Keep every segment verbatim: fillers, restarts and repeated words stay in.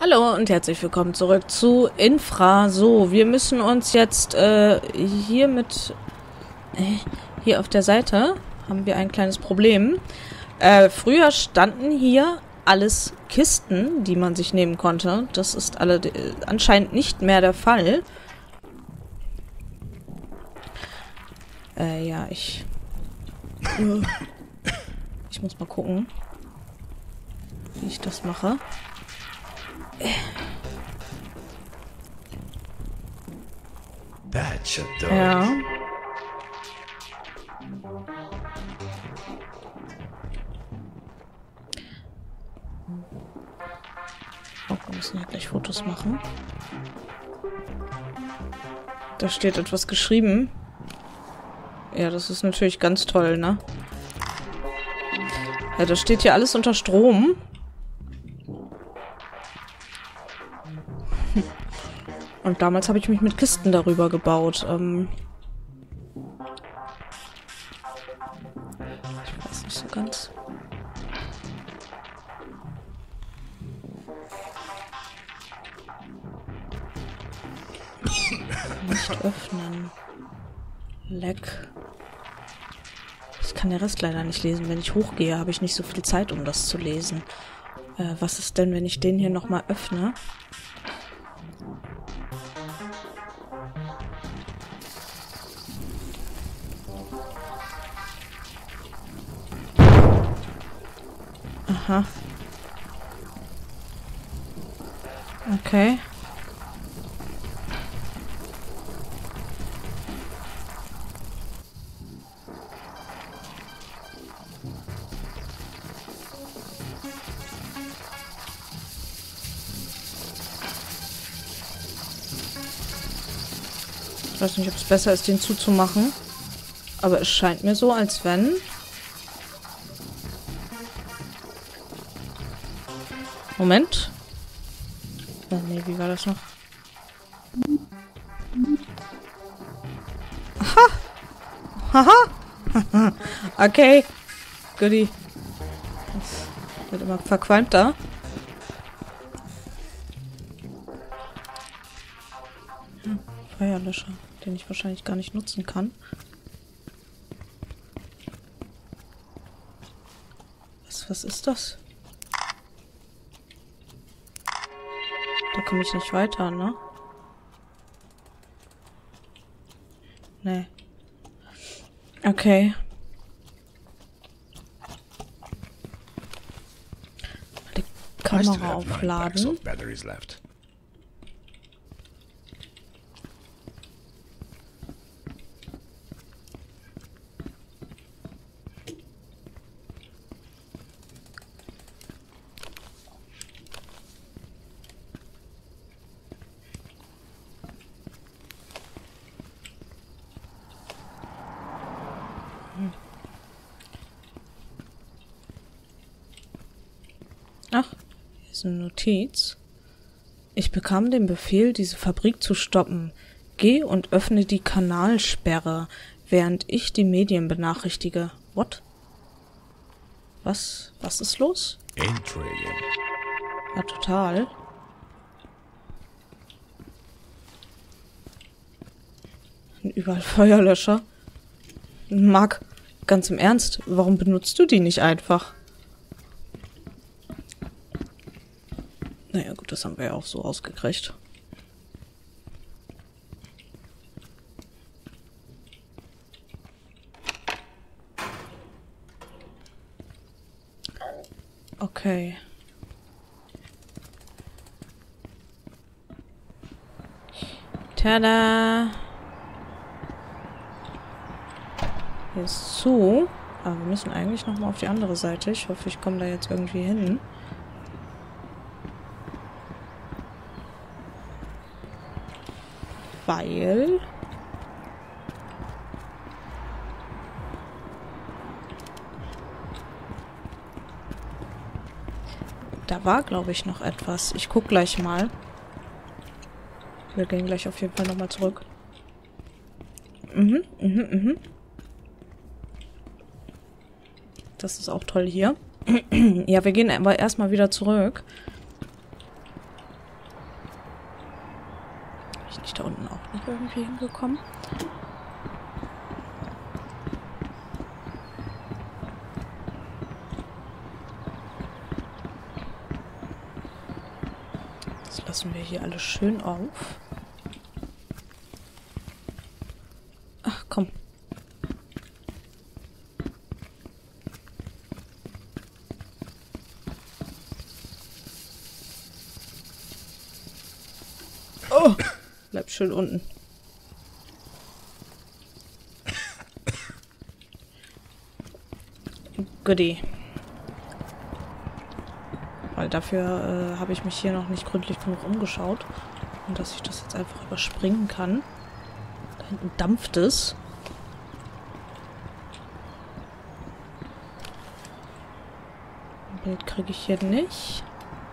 Hallo und herzlich willkommen zurück zu Infra. So, wir müssen uns jetzt äh, hier mit... Äh, hier auf der Seite haben wir ein kleines Problem. Äh, früher standen hier alles Kisten, die man sich nehmen konnte. Das ist alle äh, anscheinend nicht mehr der Fall. Äh, ja, ich... Ich muss mal gucken, wie ich das mache. That should do. Ja. Oh, wir müssen ja gleich Fotos machen. Da steht etwas geschrieben. Ja, das ist natürlich ganz toll, ne? Ja, da steht hier alles unter Strom. Und damals habe ich mich mit Kisten darüber gebaut. Ähm ich weiß nicht so ganz. Nicht öffnen. Leck. Ich kann den Rest leider nicht lesen. Wenn ich hochgehe, habe ich nicht so viel Zeit, um das zu lesen. Äh, was ist denn, wenn ich den hier nochmal öffne? Aha. Okay. Ich weiß nicht, ob es besser ist, den zuzumachen. Aber es scheint mir so, als wenn... Moment. Oh, nee, wie war das noch? Aha! Haha! Okay. Goodie. Das wird immer verqualmter. Hm, Feuerlöscher, den ich wahrscheinlich gar nicht nutzen kann. Was, was ist das? Da komme ich nicht weiter, ne? Nee. Okay. Die Kamera aufladen. Ach, hier ist eine Notiz. Ich bekam den Befehl, diese Fabrik zu stoppen. Geh und öffne die Kanalsperre, während ich die Medien benachrichtige. What? Was? Was ist los? Intriguing. Ja, total. Überall Feuerlöscher. Marc, ganz im Ernst, warum benutzt du die nicht einfach? Naja, gut, das haben wir ja auch so rausgekriegt. Okay. Tada! Hier ist zu. Aber wir müssen eigentlich nochmal auf die andere Seite. Ich hoffe, ich komme da jetzt irgendwie hin. Weil... Da war, glaube ich, noch etwas. Ich guck gleich mal. Wir gehen gleich auf jeden Fall nochmal zurück. Mhm, mhm, mhm. Das ist auch toll hier. Ja, wir gehen aber erstmal wieder zurück. ich nicht da unten auch noch irgendwie hingekommen? Das lassen wir hier alles schön auf. Ach, komm. Oh, bleib schön unten. Goodie. Weil dafür äh, habe ich mich hier noch nicht gründlich genug umgeschaut. Und dass ich das jetzt einfach überspringen kann. Da hinten dampft es. Ein Bild kriege ich hier nicht.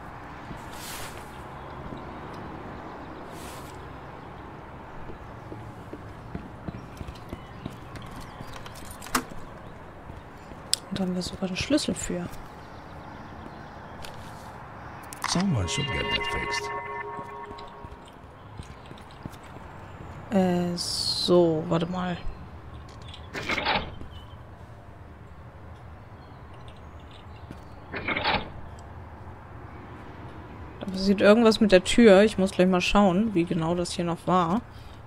Und da haben wir sogar einen Schlüssel für. Someone should get that fixed. Äh, so, warte mal. Da passiert irgendwas mit der Tür. Ich muss gleich mal schauen, wie genau das hier noch war.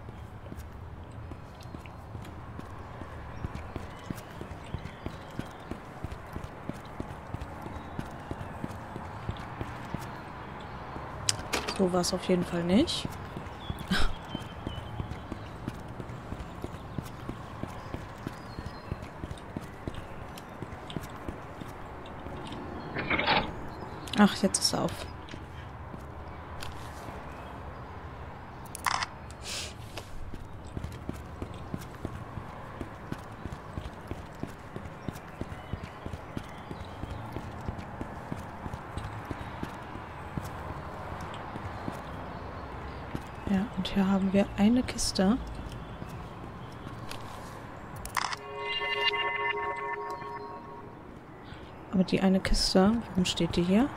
So war es auf jeden Fall nicht. Ach, jetzt ist er auf. Ja, und hier haben wir eine Kiste. Aber die eine Kiste, warum steht die hier?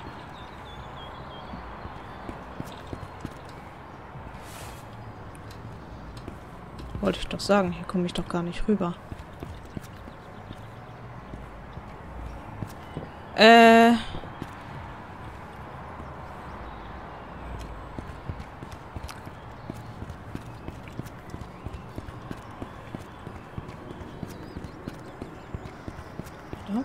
Wollte ich doch sagen, hier komme ich doch gar nicht rüber. Äh... Ja.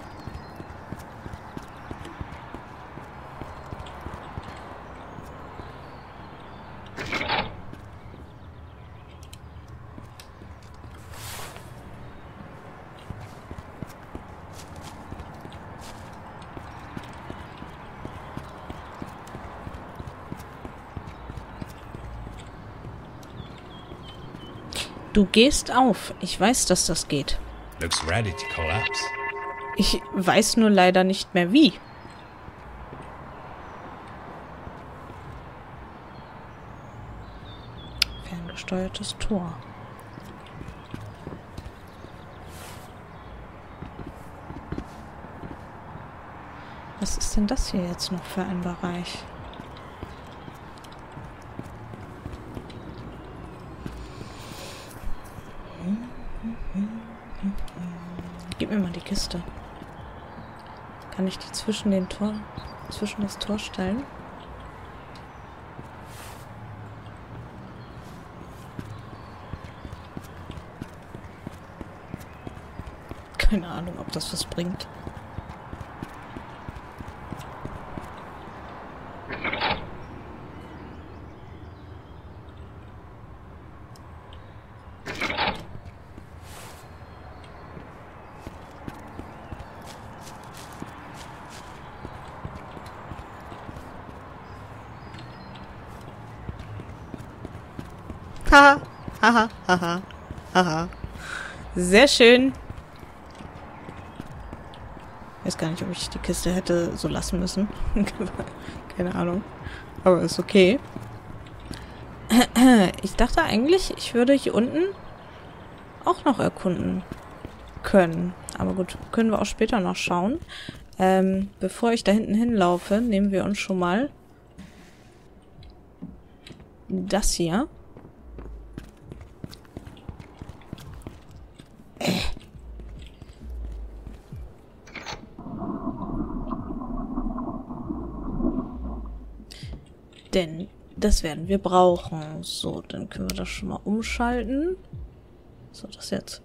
Du gehst auf. Ich weiß, dass das geht. Looks ready to collapse. Ich weiß nur leider nicht mehr wie. Ferngesteuertes Tor. Was ist denn das hier jetzt noch für ein Bereich? Gib mir mal die Kiste. Kann ich die zwischen den Tor, zwischen das Tor stellen? Keine Ahnung, ob das was bringt. Haha, haha, haha, haha. Sehr schön. Ich weiß gar nicht, ob ich die Kiste hätte so lassen müssen. Keine Ahnung. Aber ist okay. Ich dachte eigentlich, ich würde hier unten auch noch erkunden können. Aber gut, können wir auch später noch schauen. Ähm, bevor ich da hinten hinlaufe, nehmen wir uns schon mal das hier. Äh. Denn das werden wir brauchen. So, dann können wir das schon mal umschalten. So, das jetzt.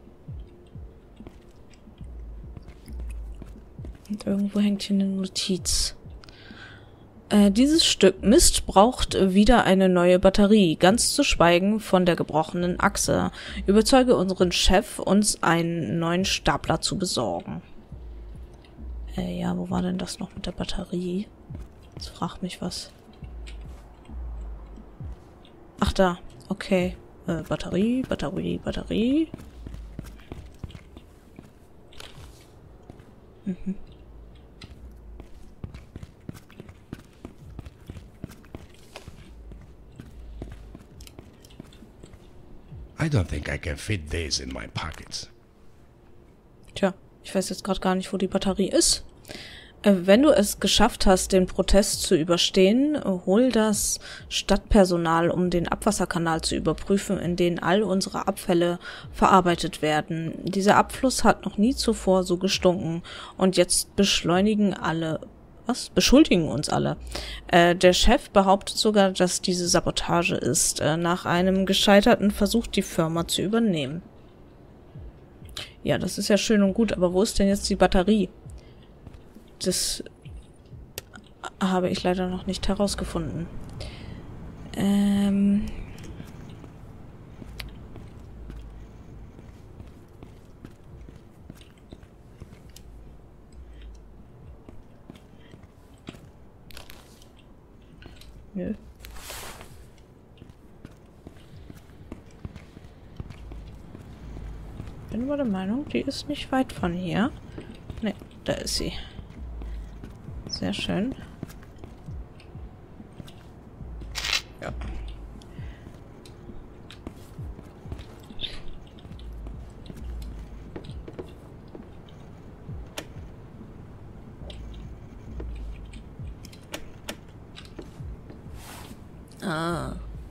Und irgendwo hängt hier eine Notiz. Äh, dieses Stück Mist braucht wieder eine neue Batterie, ganz zu schweigen von der gebrochenen Achse. Überzeuge unseren Chef, uns einen neuen Stapler zu besorgen. Äh, ja, wo war denn das noch mit der Batterie? Jetzt fragt mich was. Ach, da. Okay. Äh, Batterie, Batterie, Batterie. Mhm. I don't think I can fit these in my pockets. Tja, ich weiß jetzt gerade gar nicht, wo die Batterie ist. Äh, wenn du es geschafft hast, den Protest zu überstehen, hol das Stadtpersonal, um den Abwasserkanal zu überprüfen, in den all unsere Abfälle verarbeitet werden. Dieser Abfluss hat noch nie zuvor so gestunken und jetzt beschleunigen alle Was? Beschuldigen uns alle. Äh, der Chef behauptet sogar, dass diese Sabotage ist. Äh, nach einem gescheiterten Versuch, die Firma zu übernehmen. Ja, das ist ja schön und gut, aber wo ist denn jetzt die Batterie? Das habe ich leider noch nicht herausgefunden. Ähm... Nö. Bin aber der Meinung, die ist nicht weit von hier. Ne, da ist sie. Sehr schön. Ja. Ah.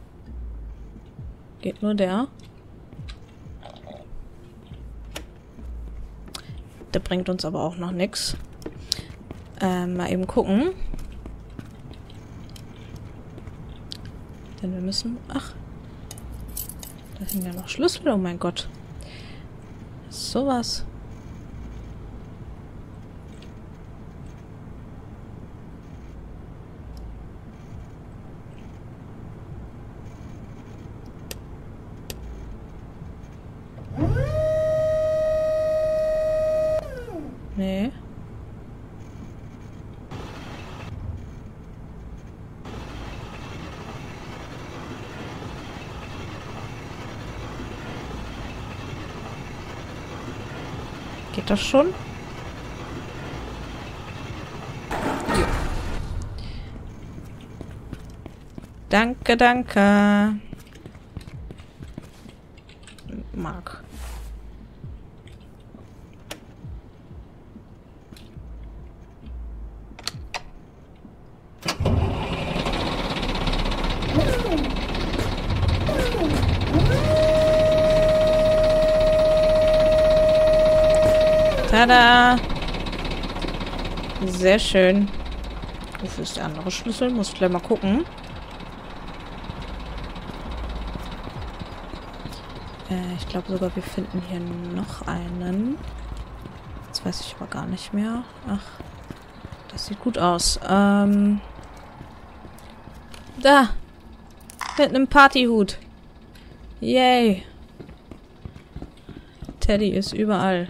Geht nur der? Der bringt uns aber auch noch nix. Ähm, mal eben gucken. Denn wir müssen... Ach. Da sind ja noch Schlüssel, oh mein Gott. Sowas. Nee. Geht das schon? Jo. Danke, danke. Mark. Tada! Sehr schön. Wofür ist der andere Schlüssel? Muss ich gleich mal gucken. Äh, ich glaube sogar, wir finden hier noch einen. Jetzt weiß ich aber gar nicht mehr. Ach, das sieht gut aus. Ähm... Da! Mit einem Partyhut. Yay! Teddy ist überall.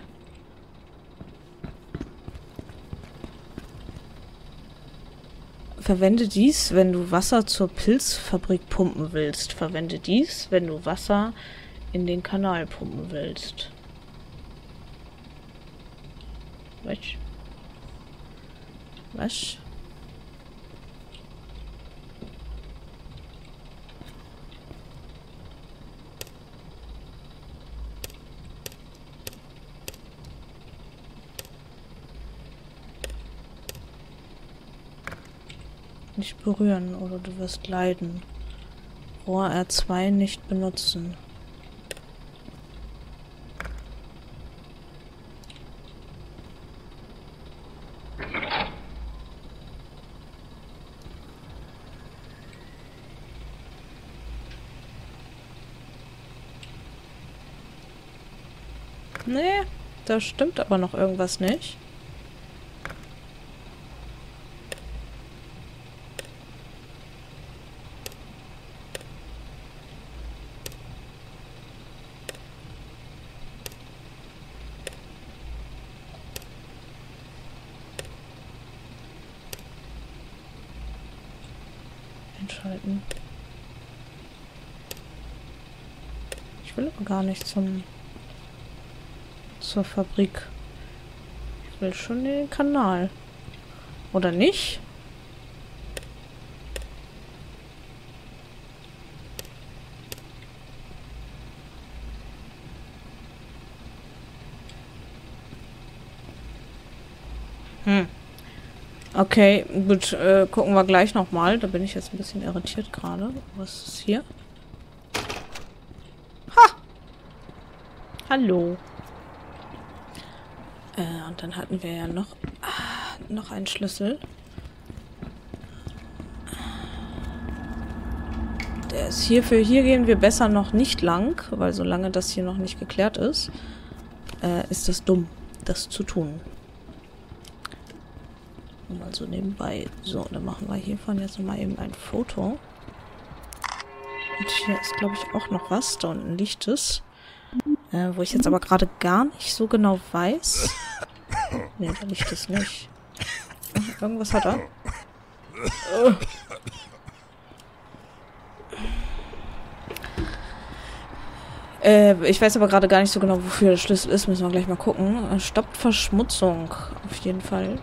Verwende dies, wenn du Wasser zur Pilzfabrik pumpen willst. Verwende dies, wenn du Wasser in den Kanal pumpen willst. Was? Was? Nicht berühren oder du wirst leiden. Rohr R zwei nicht benutzen. Nee, da stimmt aber noch irgendwas nicht. Einschalten. Ich will aber gar nicht zum zur Fabrik. Ich will schon den Kanal. Oder nicht? Hm. Okay, gut, äh, gucken wir gleich nochmal. Da bin ich jetzt ein bisschen irritiert gerade. Was ist hier? Ha! Hallo. Äh, und dann hatten wir ja noch, ah, noch einen Schlüssel. Der ist hierfür. Hier gehen wir besser noch nicht lang, weil solange das hier noch nicht geklärt ist, äh, ist es dumm, das zu tun. Mal so nebenbei. So, dann machen wir hiervon jetzt nochmal eben ein Foto. Und hier ist, glaube ich, auch noch was. Da unten liegt es. Äh, wo ich jetzt aber gerade gar nicht so genau weiß. Ne, da liegt es nicht. Irgendwas hat er. Oh. Äh, ich weiß aber gerade gar nicht so genau, wofür der Schlüssel ist. Müssen wir gleich mal gucken. Stoppt Verschmutzung. Auf jeden Fall.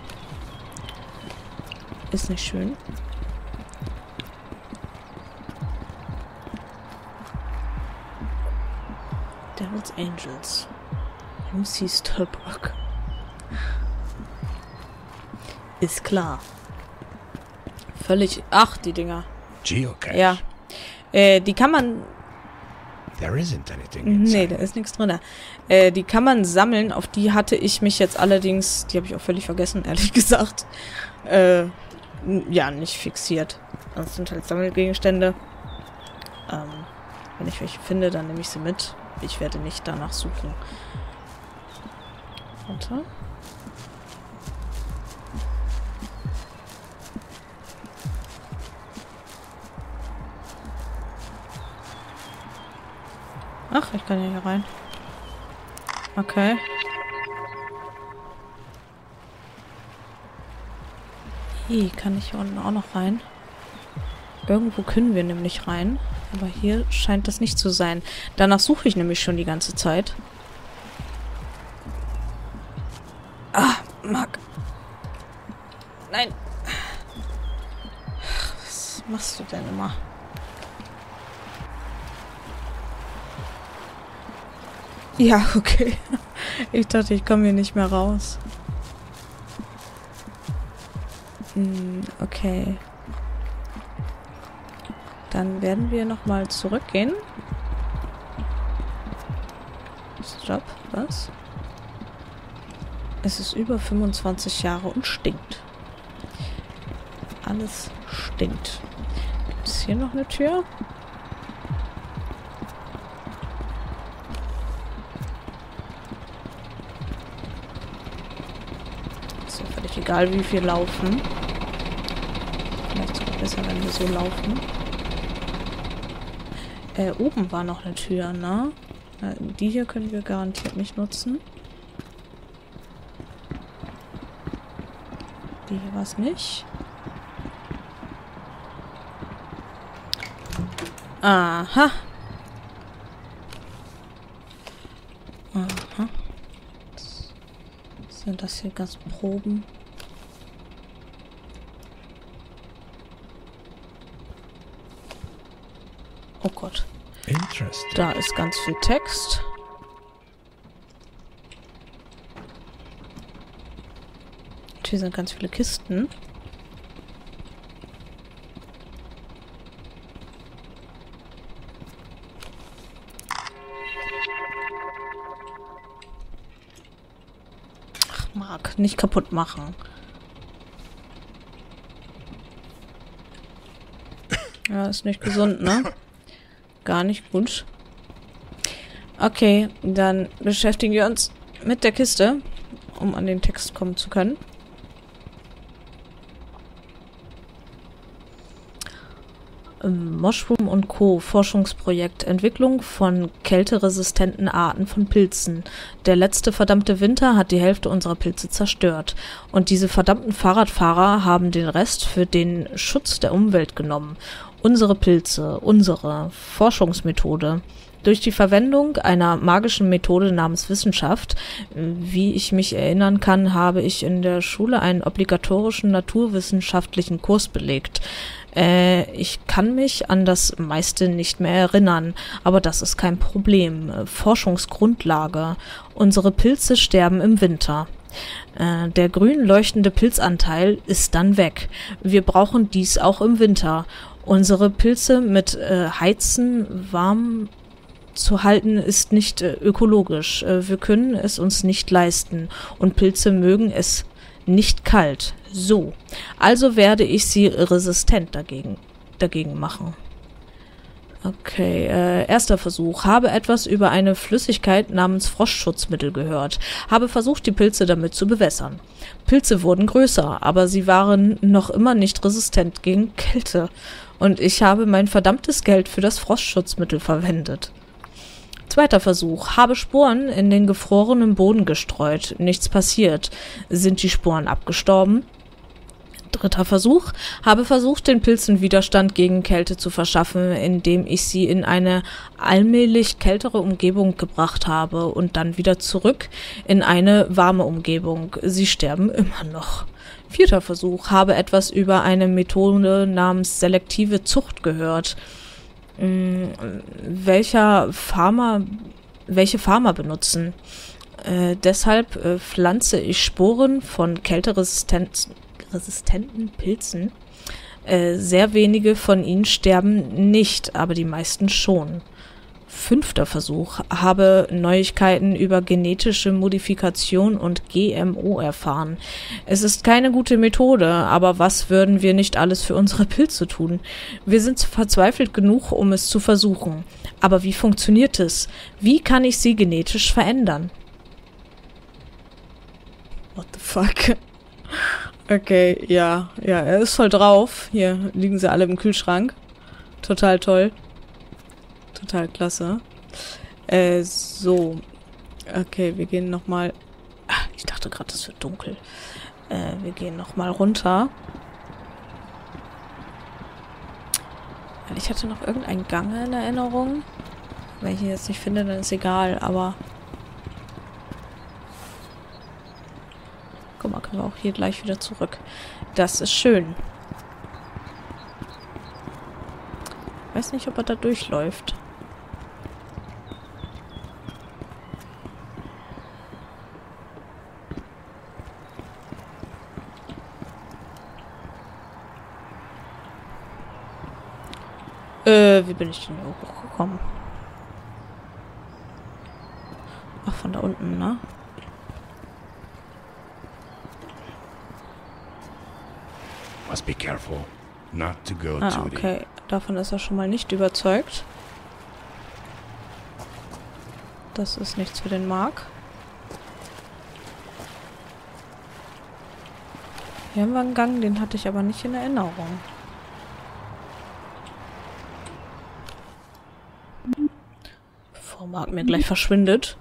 Ist nicht schön. Devil's Angels. M C Stolberg. Ist klar. Völlig... Ach, die Dinger. Geocache. Ja. Äh, die kann man... There isn't anything inside. Nee, da ist nichts drin. Äh, die kann man sammeln. Auf die hatte ich mich jetzt allerdings... Die habe ich auch völlig vergessen, ehrlich gesagt. Äh, ja, nicht fixiert. Das sind halt Sammelgegenstände. Ähm, wenn ich welche finde, dann nehme ich sie mit. Ich werde nicht danach suchen. Warte. Ach, ich kann ja hier rein. Okay. Hier kann ich hier unten auch noch rein. Irgendwo können wir nämlich rein. Aber hier scheint das nicht zu sein. Danach suche ich nämlich schon die ganze Zeit. Ah, Mark. Nein. Was machst du denn immer? Ja, okay. Ich dachte, ich komme hier nicht mehr raus. Hm, okay. Dann werden wir nochmal zurückgehen. Stopp, was? Es ist über fünfundzwanzig Jahre und stinkt. Alles stinkt. Gibt es hier noch eine Tür? Ist ja völlig egal, wie wir laufen. Vielleicht sogar besser, wenn wir so laufen. Äh, oben war noch eine Tür, ne? Äh, die hier können wir garantiert nicht nutzen. Die hier war es nicht. Aha. Aha. Was sind das hier? Ganz Proben. Oh Gott. Interesting. Da ist ganz viel Text. Und hier sind ganz viele Kisten. Mark. Nicht kaputt machen. Ja, ist nicht gesund, ne? Gar nicht gut. Okay, dann beschäftigen wir uns mit der Kiste, um an den Text kommen zu können. Mushroom und Co. Forschungsprojekt. Entwicklung von kälteresistenten Arten von Pilzen. Der letzte verdammte Winter hat die Hälfte unserer Pilze zerstört. Und diese verdammten Fahrradfahrer haben den Rest für den Schutz der Umwelt genommen. Unsere Pilze, unsere Forschungsmethode. Durch die Verwendung einer magischen Methode namens Wissenschaft, wie ich mich erinnern kann, habe ich in der Schule einen obligatorischen naturwissenschaftlichen Kurs belegt. Äh, ich kann mich an das meiste nicht mehr erinnern, aber das ist kein Problem. Forschungsgrundlage. Unsere Pilze sterben im Winter. Äh, der grün leuchtende Pilzanteil ist dann weg. Wir brauchen dies auch im Winter. Unsere Pilze mit äh, Heizen warm zu halten ist nicht äh, ökologisch. Äh, wir können es uns nicht leisten und Pilze mögen es nicht kalt. So. Also werde ich sie resistent dagegen, dagegen machen. Okay, äh, erster Versuch. Habe etwas über eine Flüssigkeit namens Frostschutzmittel gehört. Habe versucht, die Pilze damit zu bewässern. Pilze wurden größer, aber sie waren noch immer nicht resistent gegen Kälte. Und ich habe mein verdammtes Geld für das Frostschutzmittel verwendet. Zweiter Versuch. Habe Sporen in den gefrorenen Boden gestreut. Nichts passiert. Sind die Sporen abgestorben? Dritter Versuch. Habe versucht, den Pilzen Widerstand gegen Kälte zu verschaffen, indem ich sie in eine allmählich kältere Umgebung gebracht habe und dann wieder zurück in eine warme Umgebung. Sie sterben immer noch. Vierter Versuch. Habe etwas über eine Methode namens selektive Zucht gehört. Hm, welcher Farmer, welche Farmer benutzen? Äh, deshalb äh, pflanze ich Sporen von kälteresistenten resistenten Pilzen. Äh, sehr wenige von ihnen sterben nicht, aber die meisten schon. Fünfter Versuch. Habe Neuigkeiten über genetische Modifikation und G M O erfahren. Es ist keine gute Methode, aber was würden wir nicht alles für unsere Pilze tun? Wir sind verzweifelt genug, um es zu versuchen. Aber wie funktioniert es? Wie kann ich sie genetisch verändern? What the fuck? Okay, ja, ja, er ist voll drauf. Hier liegen sie alle im Kühlschrank. Total toll. Total klasse. Äh, so. Okay, wir gehen nochmal... Ich dachte gerade, es wird dunkel. Äh, wir gehen nochmal runter. Ich hatte noch irgendeinen Gang in Erinnerung. Wenn ich ihn jetzt nicht finde, dann ist egal, aber... Guck mal, können wir auch hier gleich wieder zurück. Das ist schön. Ich weiß nicht, ob er da durchläuft. Äh, wie bin ich denn hier hochgekommen? Ach, von da unten, ne? Must be careful not to go Ah, to okay. Davon ist er schon mal nicht überzeugt. Das ist nichts für den Mark. Hier haben wir einen Gang, den hatte ich aber nicht in Erinnerung. Bevor Mark mir gleich verschwindet.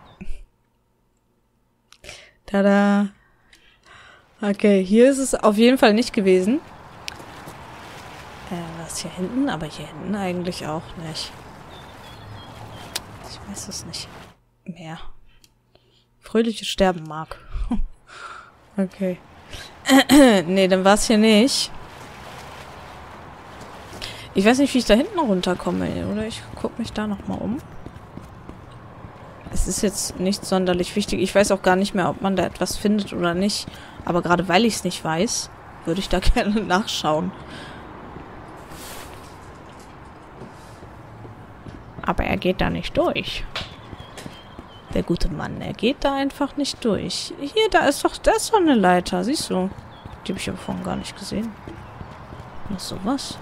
Tada! Okay, hier ist es auf jeden Fall nicht gewesen. Äh, was hier hinten? Aber hier hinten eigentlich auch nicht. Ich weiß es nicht mehr. Fröhliches Sterben, Mark. Okay. Nee, dann war es hier nicht. Ich weiß nicht, wie ich da hinten runterkomme, oder? Ich gucke mich da nochmal um. Es ist jetzt nicht sonderlich wichtig. Ich weiß auch gar nicht mehr, ob man da etwas findet oder nicht. Aber gerade weil ich es nicht weiß, würde ich da gerne nachschauen. Aber er geht da nicht durch. Der gute Mann, er geht da einfach nicht durch. Hier, da ist doch, da ist doch eine Leiter, siehst du? Die habe ich aber vorhin gar nicht gesehen. Na sowas.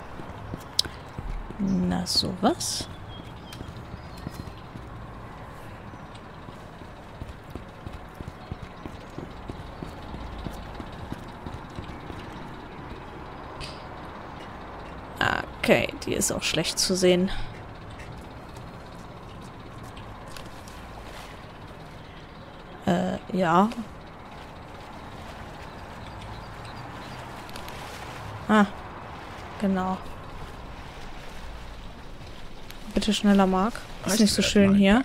Na sowas. Okay, die ist auch schlecht zu sehen. Äh, ja. Ah, genau. Bitte schneller, Mark. Ist nicht so schön hier.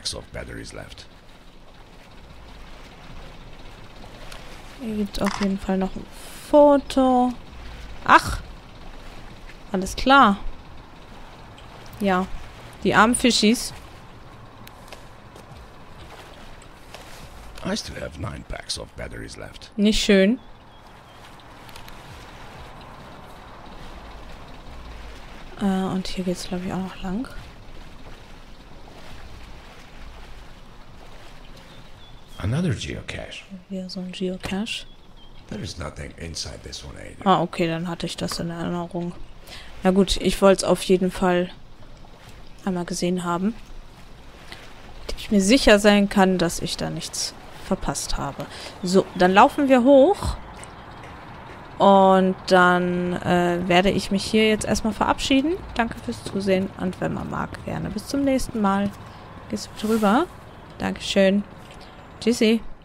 Hier gibt es auf jeden Fall noch ein Foto. Ach! Alles klar. Ja. Die armen Fischis. I still have nine packs of batteries left. Nicht schön. Äh, und hier geht's, glaube ich, auch noch lang. Another geocache. Wieder so ein Geocache. There is nothing inside this one either. Ah, okay, dann hatte ich das in Erinnerung. Na gut, ich wollte es auf jeden Fall einmal gesehen haben. Damit ich mir sicher sein kann, dass ich da nichts verpasst habe. So, dann laufen wir hoch. Und dann äh, werde ich mich hier jetzt erstmal verabschieden. Danke fürs Zusehen und wenn man mag, gerne bis zum nächsten Mal. Gehst du drüber? Dankeschön. Tschüssi.